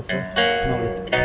eso. No lo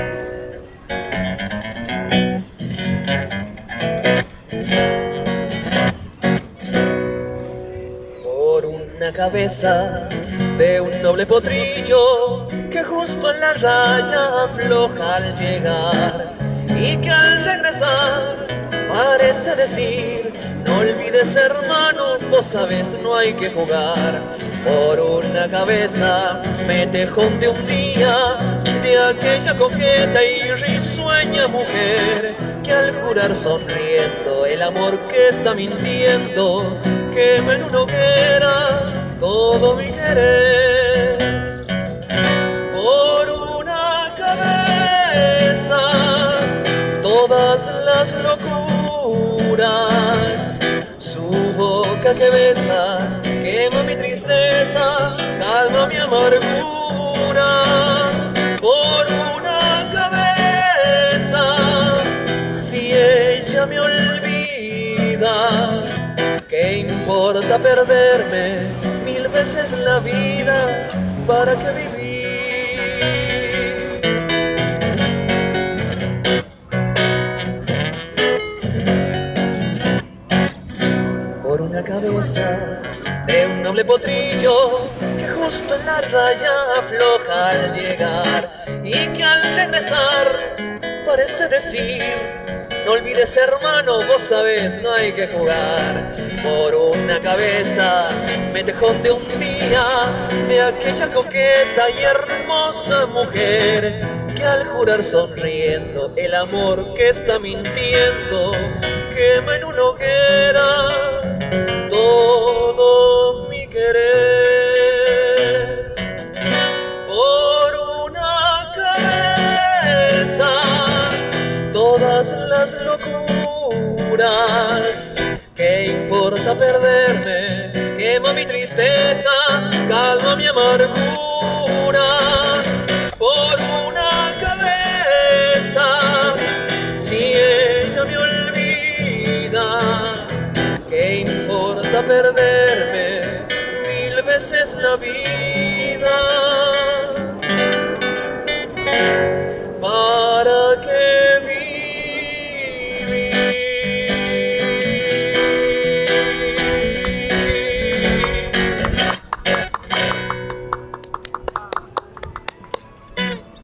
Por una cabeza de un noble potrillo que justo en la raya afloja al llegar y que al regresar parece decir: no olvides, hermano, vos sabes, no hay que jugar. Por una cabeza me tejón de un día de aquella coqueta y risueña mujer que al jurar sonriendo el amor que está mintiendo quema en una hoguera todo mi querer. Por una cabeza todas las locuras, su boca que besa quema mi tristeza, calma mi amargura. Por una cabeza, si ella me olvida, ¿qué importa perderme 1000 veces la vida? ¿Para qué vivir? Por una cabeza de un noble potrillo que justo en la raya afloja al llegar y que al regresar parece decir: no olvides, hermano, vos sabés, no hay que jugar. Por una cabeza me tejón de un día de aquella coqueta y hermosa mujer que al jurar sonriendo el amor que está mintiendo quema en una hoguera todo mi querer. Por una cabeza todas las locuras, ¿qué importa perderme? Quema mi tristeza, calma mi amargura. Por una cabeza, si ella me olvida, ¿qué importa perderme 1000 veces la vida?